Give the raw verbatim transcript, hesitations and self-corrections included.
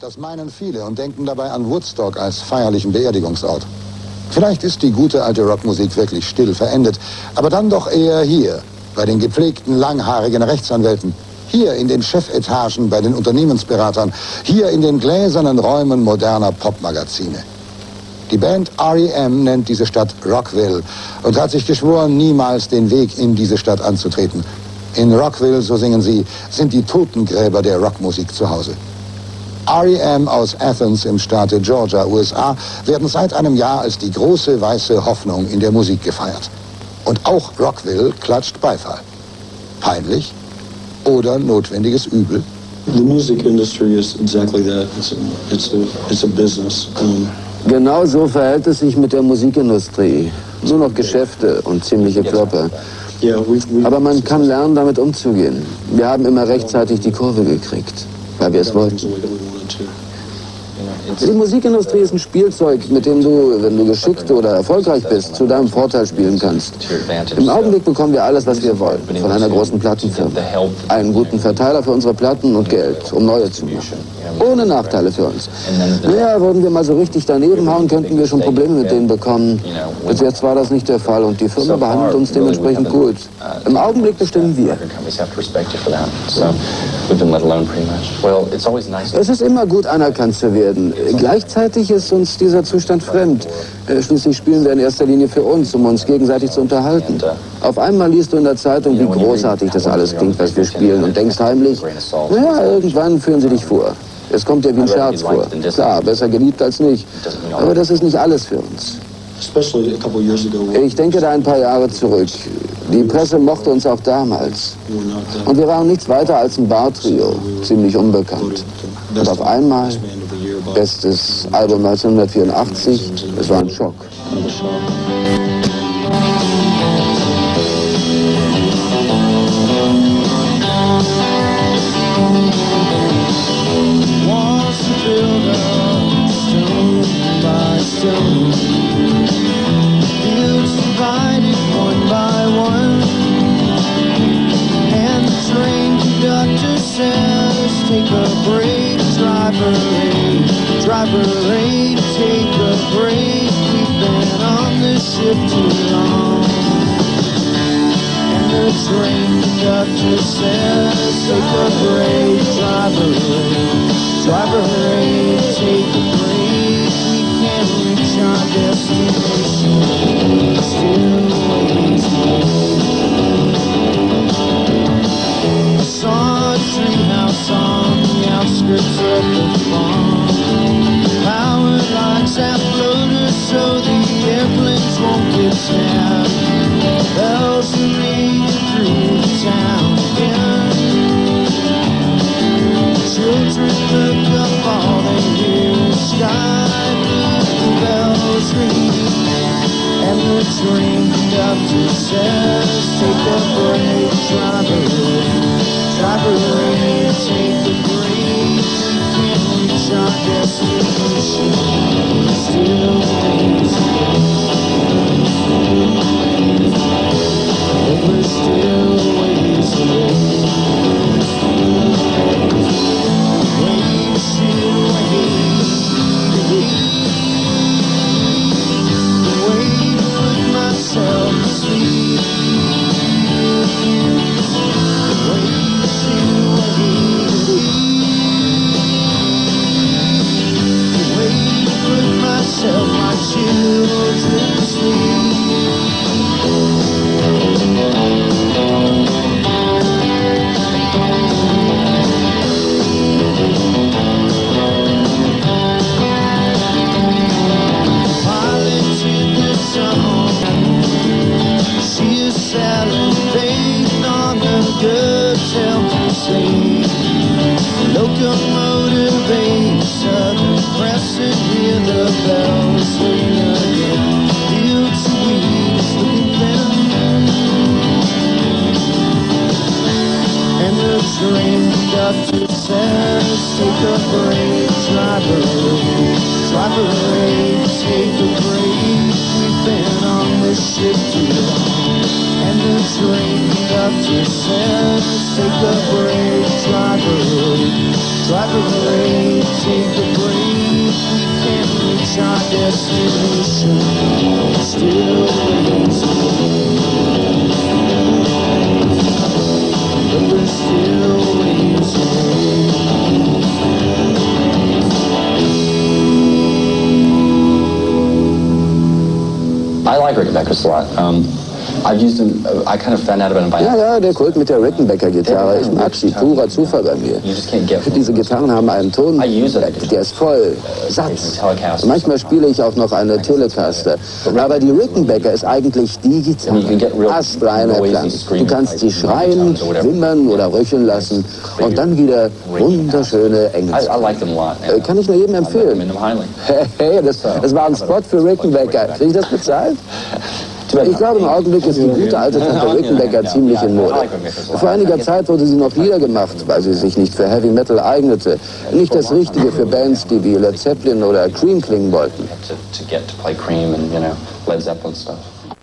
Das meinen viele und denken dabei an Woodstock als feierlichen Beerdigungsort. Vielleicht ist die gute alte Rockmusik wirklich still verendet, aber dann doch eher hier, bei den gepflegten, langhaarigen Rechtsanwälten, hier in den Chefetagen bei den Unternehmensberatern, hier in den gläsernen Räumen moderner Popmagazine. Die Band R E M nennt diese Stadt Rockville und hat sich geschworen, niemals den Weg in diese Stadt anzutreten. In Rockville, so singen sie, sind die Totengräber der Rockmusik zu Hause. R E M aus Athens im Staate Georgia, U S A, werden seit einem Jahr als die große weiße Hoffnung in der Musik gefeiert. Und auch Rockville klatscht Beifall. Peinlich oder notwendiges Übel? The music industry is exactly that. It's a, it's a, it's a business. Um, Genau so verhält es sich mit der Musikindustrie. Nur noch Geschäfte und ziemliche Kloppe. Aber man kann lernen, damit umzugehen. Wir haben immer rechtzeitig die Kurve gekriegt, weil wir es wollten. Die Musikindustrie ist ein Spielzeug, mit dem du, wenn du geschickt oder erfolgreich bist, zu deinem Vorteil spielen kannst. Im Augenblick bekommen wir alles, was wir wollen, von einer großen Plattenfirma. Einen guten Verteiler für unsere Platten und Geld, um neue zu machen. Ohne Nachteile für uns. Naja, würden wir mal so richtig daneben hauen, könnten wir schon Probleme mit denen bekommen. Bis jetzt war das nicht der Fall und die Firma behandelt uns dementsprechend gut. Im Augenblick bestimmen wir. Es ist immer gut, anerkannt zu werden. Gleichzeitig ist uns dieser Zustand fremd. Schließlich spielen wir in erster Linie für uns, um uns gegenseitig zu unterhalten. Auf einmal liest du in der Zeitung, wie großartig das alles klingt, was wir spielen, und denkst heimlich, naja, irgendwann führen sie dich vor. Es kommt dir wie ein Scherz vor. Klar, besser geliebt als nicht. Aber das ist nicht alles für uns. Ich denke da ein paar Jahre zurück. Die Presse mochte uns auch damals. Und wir waren nichts weiter als ein Bar-Trio, ziemlich unbekannt. Und auf einmal, bestes Album neunzehnhundertvierundachtzig, es war ein Schock. Take a break, driver aid, driver aid, take a break. We've been on this ship too long. And the train conductor says, take a break, driver aid, driver aid, take a break. We can't reach our destination, still ways away. I saw a treehouse on the outskirts of the farm. Power lines have floaters so the airplanes won't get snapped. Bells are ringing through the town again. Children look up, all they hear is sky blue bells ringing. And the train conductor says, take a break, driver aid, driver aid, take a break. We can't reach our destination, still ways away. But we're still ways away. Ways away. The way to put myself to sleep. Ways away. The way to put myself, my children to sleep. She is selling faith on the good self-esteem. Locomotive aid, southern crescent, hear the bells ring again. Fields of wheat is looking thin, and the train conductor says, take a break, driver aid, driver aid, take a break. We've been on this ship too long. And the train conductor says, take a break, driver aid, Try to break, take a break. We can't reach our destination. Still waiting. But we're still waiting. I like Rickenbackers a lot. Um, I've used them, uh, I kind of found out about them by Ja, ja, der Kult mit der Rickenbacker-Gitarre. Ich mag sie, purer Zufall bei mir. Diese Gitarren haben einen Ton, der ist voll, Satz. Manchmal spiele ich auch noch eine Telecaster. Aber die Rickenbacker ist eigentlich die Gitarre. Astreiner Klang. Du kannst sie schreien, wimmern oder röcheln lassen und dann wieder wunderschöne Engelsklänge. Kann ich nur jedem empfehlen. Hey, das, das war ein Spot für Rickenbacker. Krieg ich das bezahlt? Ich glaube, im Augenblick ist die gute alte Tante Rickenbacker ziemlich in Mode. Vor einiger Zeit wurde sie noch niedergemacht, weil sie sich nicht für Heavy Metal eignete. Nicht das Richtige für Bands, die wie Led Zeppelin oder Cream klingen wollten.